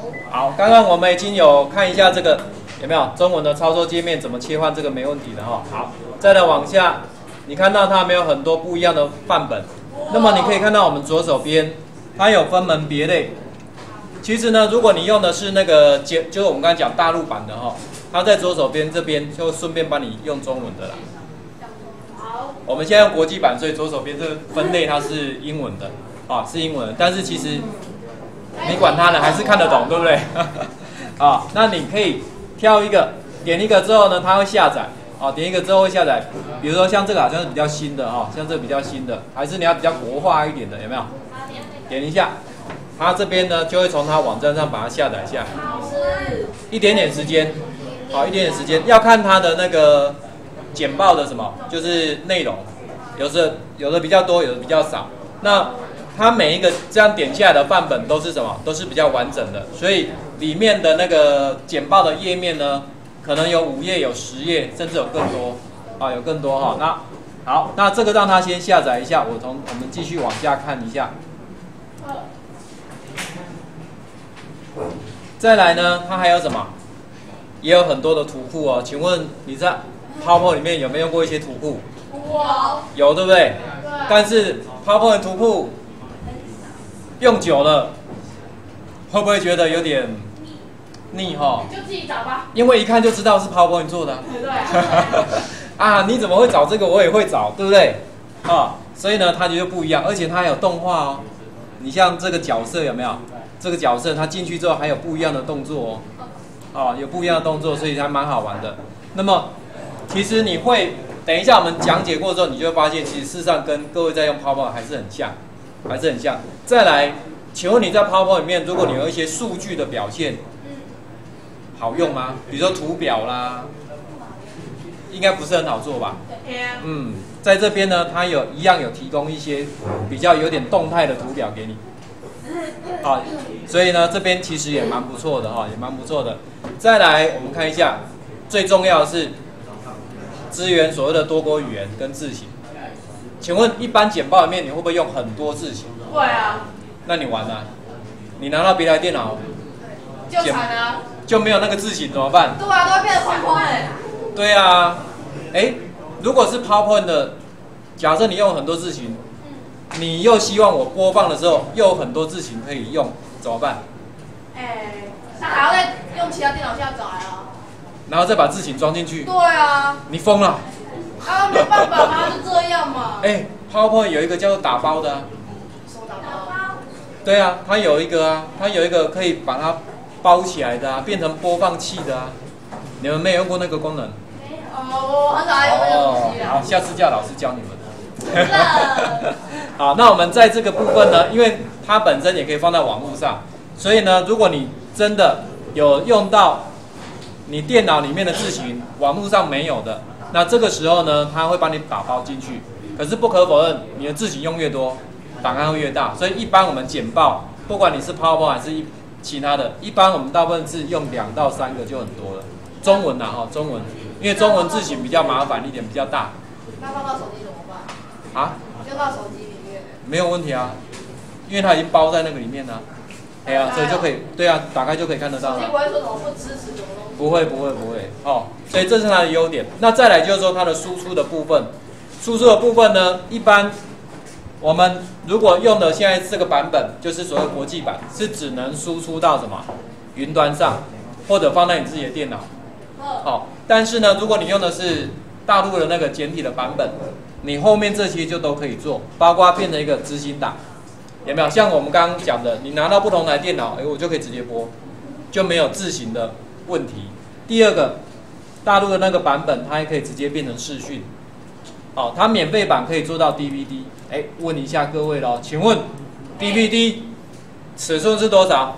好，刚刚我们已经有看一下这个有没有中文的操作界面怎么切换，这个没问题的哈。好，再来往下，你看到它没有很多不一样的范本，那么你可以看到我们左手边它有分门别类。其实呢，如果你用的是那个就是我们刚才讲大陆版的哈，它在左手边这边就顺便帮你用中文的啦。我们现在用国际版，所以左手边这个分类它是英文的啊，是英文的，但是其实你管它呢，还是看得懂，对不对？啊，那你可以挑一个，点一个之后呢，它会下载。啊，点一个之后会下载。比如说像这个好像是比较新的哈，像这个比较新的，还是你要比较国化一点的，有没有？点一下，它这边呢就会从它网站上把它下载下来。一点点时间，好，一点点时间，要看它的那个简报的什么，就是内容，有的比较多，有的比较少。那它每一个这样点下来的范本都是什么？都是比较完整的，所以里面的那个简报的页面呢，可能有5页、有10页，甚至有更多啊，有更多哈。那好，那这个让它先下载一下，我们继续往下看一下。再来呢，它还有什么？也有很多的图库哦。请问你在 PowerPoint 里面有没有用过一些图库？有，对不对？但是 PowerPoint 图库用久了，会不会觉得有点腻哈？ 就自己找吧。 因为一看就知道是 PowerPoint 做的啊。 对啊。 啊，你怎么会找这个？我也会找，对不对？啊，所以呢，它就不一样，而且它还有动画哦。你像这个角色有没有？这个角色它进去之后还有不一样的动作哦。啊，有不一样的动作，所以还蛮好玩的。那么，其实你会等一下我们讲解过之后，你就会发现，其实事实上跟各位在用 PowerPoint 还是很像，还是很像。再来，请问你在 PowerPoint 里面，如果你有一些数据的表现，好用吗？比如说图表啦，应该不是很好做吧？嗯，在这边呢，它一样有提供一些比较有点动态的图表给你。啊，所以呢，这边其实也蛮不错的哈，也蛮不错的。再来，我们看一下，最重要的是支援所谓的多国语言跟字型。请问一般简报里面你会不会用很多字型？ 会啊。 那你完了，你拿到别台电脑就惨了， 就没有那个字型怎么办？ 对啊，都会变成框框哎。 对啊，哎，如果是 PowerPoint 的，假设你用很多字型，你又希望我播放的时候又有很多字型可以用，怎么办？ 那还要再用其他电脑下载啊？ 然后再把字型装进去？ 对啊。 你疯了？ 啊，没办法嘛，就这样嘛。 PowerPoint 有一个叫做打包的啊。 什么打包？ 对啊，它有一个啊，它有一个可以把它包起来的啊，变成播放器的啊。你们没有用过那个功能？ 我很少爱用那个东西啊。 好，下次叫老师教你们。好，那我们在这个部分呢，因为它本身也可以放在网络上，所以呢，如果你真的有用到你电脑里面的字型，网络上没有的，那这个时候呢，它会帮你打包进去。可是不可否认，你的字型用越多，档案会越大。所以一般我们简报，不管你是 PowerPoint 还是其他的，一般我们大部分是用2到3个就很多了。中文啊，中文，因为中文字型比较麻烦一点，比较大。 那放到手机怎么办？ 啊？ 就到手机里面。 没有问题啊，因为它已经包在那个里面了。哎呀，所以就可以，对啊，打开就可以看得到了。 手机不会说什么不支持什么东西。 不会哦，所以这是它的优点。那再来就是说它的输出的部分，输出的部分呢，一般我们如果用的现在这个版本，就是所谓国际版，是只能输出到什么云端上，或者放在你自己的电脑。好，但是呢，如果你用的是大陆的那个简体的版本，你后面这些就都可以做，包括变成一个执行档，有没有？像我们刚刚讲的，你拿到不同台电脑，我就可以直接播，就没有字型的问题。第二个，大陆的那个版本，它还可以直接变成视讯。好，它免费版可以做到 DVD。问一下各位咯，请问 DVD 尺寸是多少？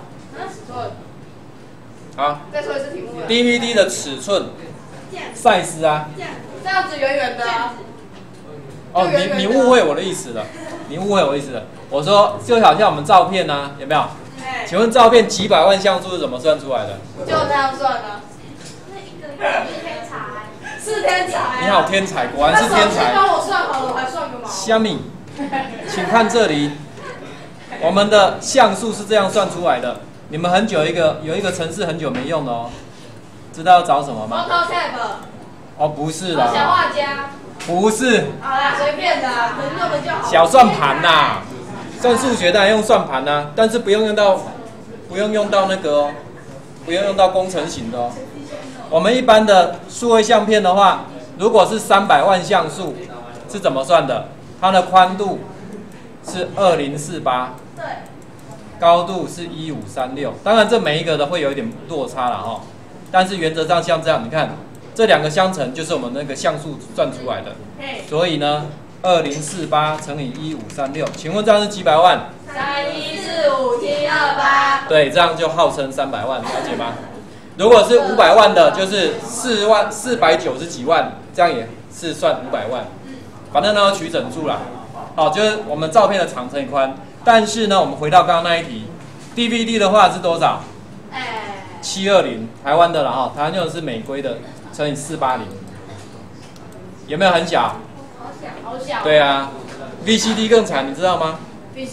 好， 再说一次题目。 DVD 的尺寸 size 啊？ 这样子圆圆的啊。 哦，你误会我的意思了，你误会我的意思了。我说就好像我们照片啊，有没有？请问照片几百万像素是怎么算出来的？ 就这样算的。是天才。 你好天才，果然是天才。 帮我算好了，我还算个毛。 虾米，请看这里，我们的像素是这样算出来的。 你们有一个程式很久没用了哦，知道要找什么吗？ Photoshop。 哦，不是小啦， 画家。 不是， 好啦，随便的，能用的就好。 小算盘呐，算数学当然用算盘呐，但是不用用到那个哦，不用用到工程型的哦。我们一般的数位相片的话，如果是300万像素，是怎么算的？它的宽度是2048， 对， 高度是1536。当然，这每一个的会有一点落差了哈，但是原则上像这样，你看这2个相乘就是我们那个像素算出来的。所以呢，2048乘以1536，请问这样是几百万 3145728。 对，这样就号称300万，了解吗？如果是500万的，就是490几万，这样也是算500万。反正呢要取整数啦。好，就是我们照片的长乘以宽。但是呢，我们回到刚刚那一题 ，DVD 的话是多少？720，台湾的啦哈，台湾用的是美规的，乘以480，有没有很小？ 好小。 对啊 ，VCD 更惨，你知道吗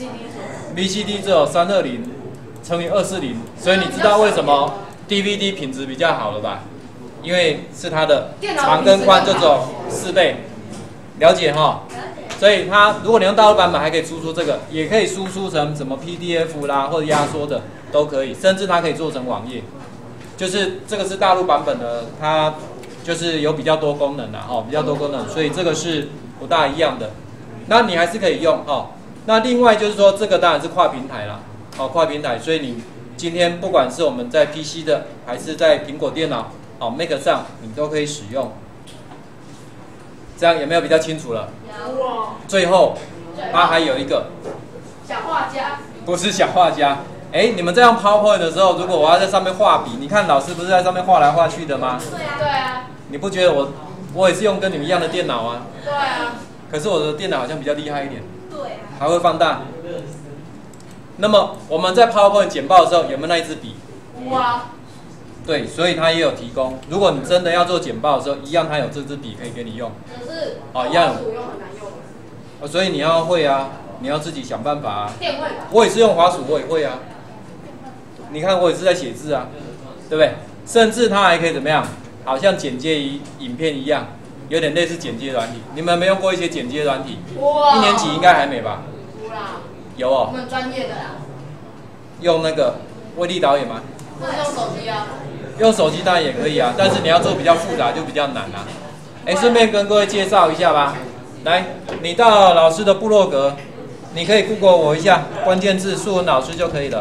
VCD 只有320乘以240，所以你知道为什么 DVD 品质比较好了吧？因为是它的长跟宽就只有4倍，了解哈？所以它如果你用大陆版本，还可以输出这个，也可以输出成什么 PDF 啦或者压缩的都可以，甚至它可以做成网页。就是这个是大陆版本的，它就是有比较多功能啦，比较多功能，所以这个是不大一样的。那你还是可以用哦。那另外就是说，这个当然是跨平台啦，跨平台，所以你今天不管是我们在 PC 的，还是在苹果电脑Mac 上，你都可以使用。这样有没有比较清楚了？最后，它还有一个小画家， 不是小画家。你们在用 PowerPoint 的时候，如果我要在上面画笔，你看老师不是在上面画来画去的吗？ 对啊。 你不觉得我也是用跟你们一样的电脑啊？ 对啊。 可是我的电脑好像比较厉害一点。 对啊。 还会放大。那么我们在 PowerPoint 简报的时候，有没有那一支笔？ 哇。 对，所以它也有提供。如果你真的要做简报的时候，一样它有这支笔可以给你用。 可是一样有。 用很难用。 所以你要会啊，你要自己想办法啊。 电会吧。 我也是用滑鼠，我也会啊。你看我也是在写字啊，对不对？甚至它还可以怎么样？好像剪接影片一样，有点类似剪接软体。你们没用过一些剪接软体？1年级应该还没吧？有哦。 我们专业的啦。 用那个威力导演吗？ 不是用手机啊。 用手机当然也可以啊，但是你要做比较复杂就比较难啊。顺便跟各位介绍一下吧。来，你到老师的部落格，你可以 Google 我一下关键字素文老师就可以了。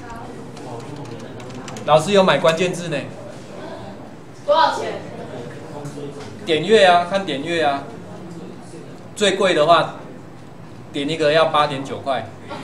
老师有买关键字呢。 多少钱？ 点阅啊，看点阅啊。最贵的话，点一个要8.9块。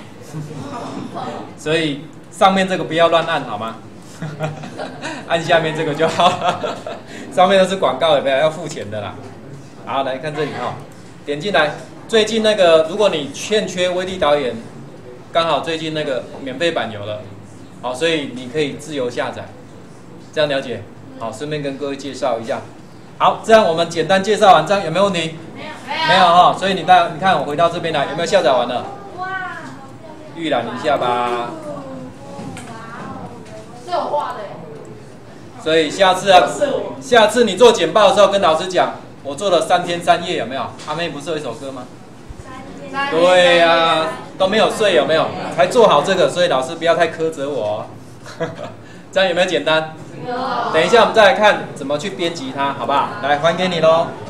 所以上面这个不要乱按好吗？按下面这个就好了。上面都是广告，有没有要付钱的啦？好，来看这里哈，点进来。最近那个，如果你欠缺威力导演，刚好最近那个免费版有了，好，所以你可以自由下载。这样了解？好，顺便跟各位介绍一下。好，这样我们简单介绍完，这样有没有问题？没有哈，所以你看我回到这边来，有没有下载完了？ 哇， 预览一下吧。 是有画的。 所以下次你做简报的时候，跟老师讲，我做了3天3夜，有没有？阿妹不是有一首歌吗？对呀，都没有睡，有没有？才做好这个，所以老师不要太苛责我哦。这样有没有简单？等一下我们再来看怎么去编辑它，好不好？来还给你咯。